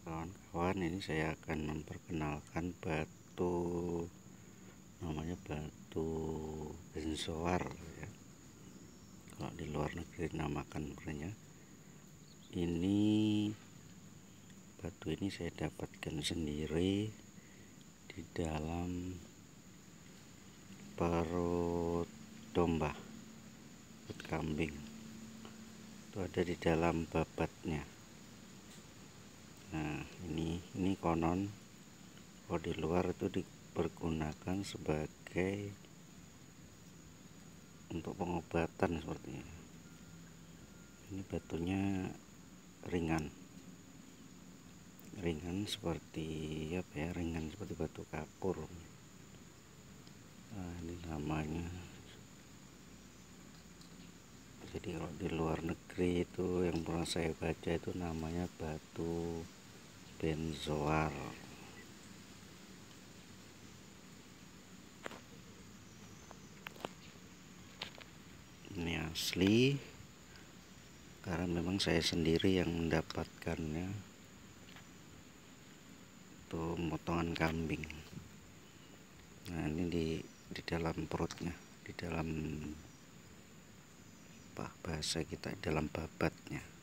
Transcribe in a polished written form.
kawan-kawan, ini saya akan memperkenalkan batu, namanya batu benzoar ya. Kalau di luar negeri namakan makanya. Ini batu ini saya dapatkan sendiri di dalam perut domba, perut kambing. Itu ada di dalam babatnya. Nah, ini konon kalau di luar itu dipergunakan sebagai untuk pengobatan sepertinya. Ini batunya ringan seperti apa ya, ringan seperti batu kapur. Nah, ini namanya. Jadi kalau di luar negeri itu yang pernah saya baca itu namanya batu benzoar. Ini asli karena memang saya sendiri yang mendapatkannya. Itu potongan kambing. Nah, ini di dalam perutnya, di dalam bahasa kita dalam babatnya.